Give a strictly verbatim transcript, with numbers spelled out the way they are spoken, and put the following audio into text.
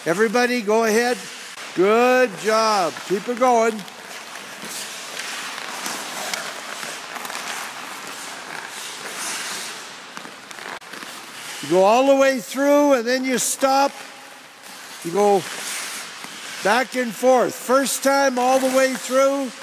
Everybody, go ahead. Good job. Keep it going. You go all the way through and then you stop. You go back and forth. First time all the way through.